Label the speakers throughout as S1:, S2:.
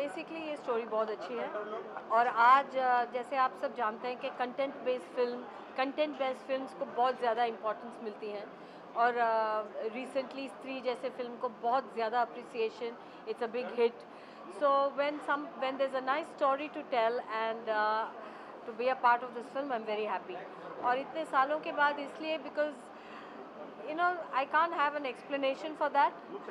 S1: Basically ये story बहुत अच्छी है और आज जैसे आप सब जानते हैं कि कंटेंट बेस्ड फिल्म्स को बहुत ज़्यादा इम्पोर्टेंस मिलती है और रिसेंटली स्त्री जैसे फिल्म को बहुत ज़्यादा appreciation, it's a big hit. So when there is a nice story to tell and to be a part of this film, I am very happy. और इतने सालों के बाद इसलिए because I can't have an explanation for that.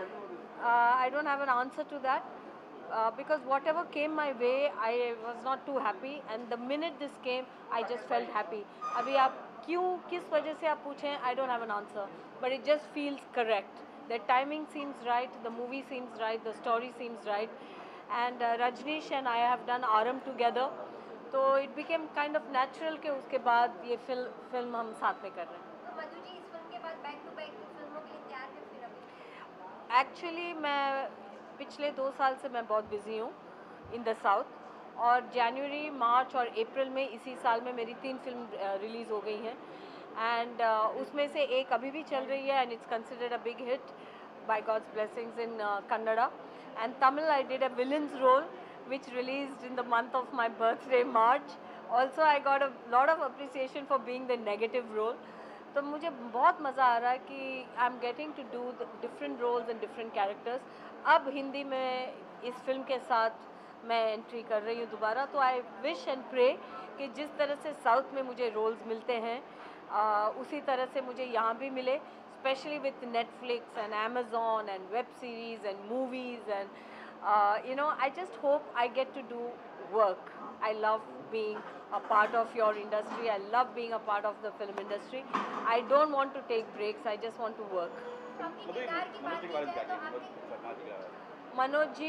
S1: I don't have an answer to that. Because whatever came my way, I was not too happy, and the minute this came, I just felt happy. अभी आप क्यों किस वजह से आप पूछें, I don't have an answer, but it just feels correct. The timing seems right, the movie seems right, the story seems right, and Rajneesh and I have done Aram together, तो it became kind of natural कि उसके बाद ये film हम साथ में कर रहे हैं.
S2: तो मधु जी इस फिल्म के बाद बैक टू बैक फिल्मों के लिए तैयार हैं फिर अभी?
S1: एक्चुअली मैं पिछले 2 साल से मैं बहुत बिज़ी हूँ इन द साउथ, और जनवरी, मार्च और अप्रैल में इसी साल में मेरी 3 फिल्म रिलीज़ हो गई हैं, एंड उसमें से एक अभी भी चल रही है, and it's considered a big hit by God's blessings in Kannada. And Tamil, I did a villain's role, which released in the month of my birthday, March. Also, I got a lot of appreciation for being the negative role. तो मुझे बहुत मज़ा आ रहा है कि I am getting to do different roles and different characters. अब हिंदी में इस फिल्म के साथ मैं एंट्री कर रही हूँ दोबारा, तो आई विश एंड प्रे कि जिस तरह से साउथ में मुझे रोल्स मिलते हैं उसी तरह से मुझे यहाँ भी मिले, especially with Netflix and Amazon and web series and movies and I just hope I get to do work. I love being a part of your industry. I love being a part of the film industry. I don't want to take breaks. I just want to work.
S2: तो आपके किरदार की बात की जाए तो आपके
S1: मनोज जी,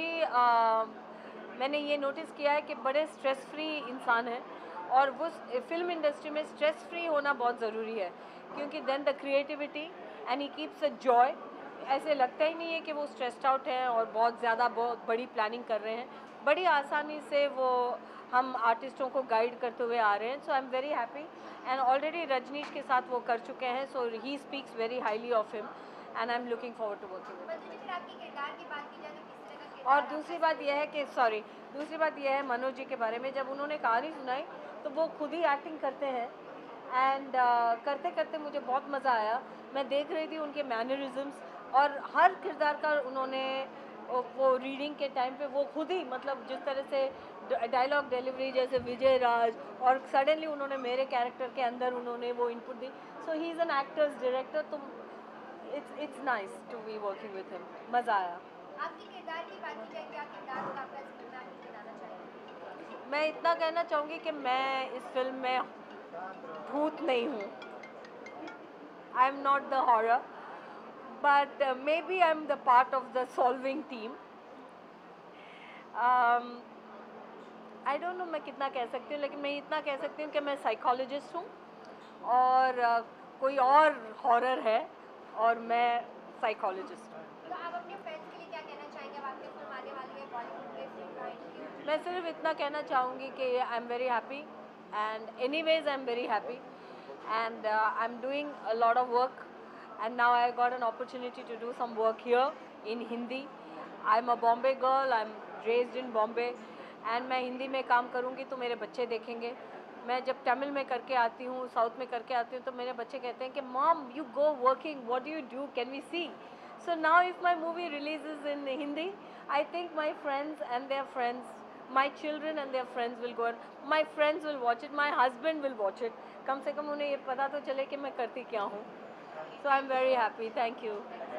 S1: मैंने ये नोटिस किया है कि बड़े स्ट्रेस फ्री इंसान हैं, और वो फिल्म इंडस्ट्री में स्ट्रेस फ्री होना बहुत ज़रूरी है, क्योंकि then the creativity and he keeps a joy. ऐसे लगता ही नहीं है कि वो स्ट्रेस्ड आउट हैं और बहुत बड़ी प्लानिंग कर रहे हैं. बड़ी आसानी से वो हम आर्टिस्टों को गाइड करते हुए आ रहे हैं. So I am very happy, and already Rajneesh के साथ वो कर चुके हैं, so he speaks very highly of him, and I am looking forward to working with.
S2: Madhu ji फिर आपके किरदार की बात की जाए तो किस तरह का किरदार
S1: और दूसरी बात यह है मनोज जी के बारे में, जब उन्होंने कहानी सुनाई तो वो खुद ही एक्टिंग करते हैं, एंड करते करते मुझे बहुत मज़ा आया. मैं देख रही थी उनके मैनरिज्म्स, और हर किरदार का उन्होंने वो रीडिंग के टाइम पे वो खुद ही, मतलब जिस तरह से डायलॉग डिलीवरी जैसे विजय राज, और सडनली उन्होंने मेरे कैरेक्टर के अंदर उन्होंने वो इनपुट दी. So he is an actors director, तो it's nice to be working with him. मज़ा आया.
S2: आपके किरदार की बात की जाए क्या किरदार होगा आपका इस फिल्म में, आप कुछ बताना चाहेंगे?
S1: मैं इतना कहना चाहूँगी कि मैं इस फिल्म में भूत नहीं हूँ. I am not the horror, but maybe I'm the part of the solving team. I don't know मैं कितना कह सकती हूँ, लेकिन मैं इतना कह सकती हूँ कि मैं साइकोलॉजिस्ट हूँ, और कोई और हॉरर है और मैं साइकोलॉजिस्ट हूँ.
S2: तो आप अपने फ्रेंड्स के लिए क्या कहना चाहेंगे? अब आपकी फिल्म आने वाली है बॉलीवुड में, फिल्म का इंटरव्यू.
S1: मैं सिर्फ इतना कहना चाहूँगी कि I am very happy, and anyways I am very happy, and I'm doing a lot of work, and now I got an opportunity to do some work here in Hindi. I'm a Bombay girl, I'm raised in Bombay, and मैं हिंदी में काम करूँगी तो मेरे बच्चे देखेंगे. मैं जब तमिल में करके आती हूँ, साउथ में करके आती हूँ, तो मेरे बच्चे कहते हैं कि mom you go working, what do you do, can we see. So now if my movie releases in Hindi, I think my friends and their friends, my children and their friends will go, and my friends will watch it, my husband will watch it. कम से कम उन्हें ये पता तो चले कि मैं करती क्या हूँ. So I'm very happy. Thank you.